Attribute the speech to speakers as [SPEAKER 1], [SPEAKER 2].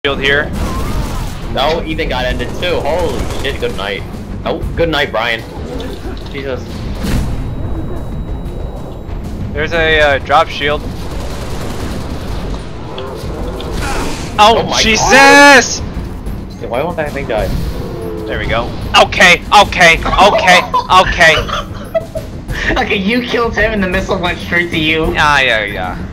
[SPEAKER 1] Shield here.
[SPEAKER 2] No, Ethan got ended too. Holy shit, good night. Oh, good night, Brian. Jesus.
[SPEAKER 1] There's a drop shield. Oh,
[SPEAKER 2] my
[SPEAKER 1] Jesus!
[SPEAKER 2] God. Why won't that thing die?
[SPEAKER 1] There we go. Okay.
[SPEAKER 3] Okay, you killed him and the missile went straight to you.
[SPEAKER 1] Yeah.